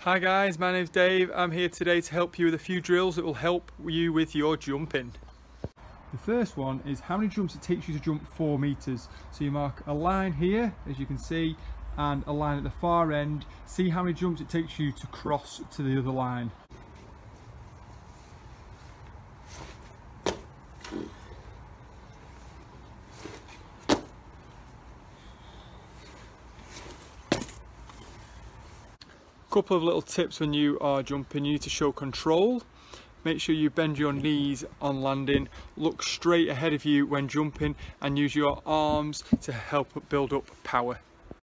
Hi guys, my name's Dave. I'm here today to help you with a few drills that will help you with your jumping. The first one is how many jumps it takes you to jump 4 meters. So you mark a line here, as you can see, and a line at the far end. See how many jumps it takes you to cross to the other line. Couple of little tips when you are jumping. You need to show control. Make sure you bend your knees on landing, look straight ahead of you when jumping, and use your arms to help build up power.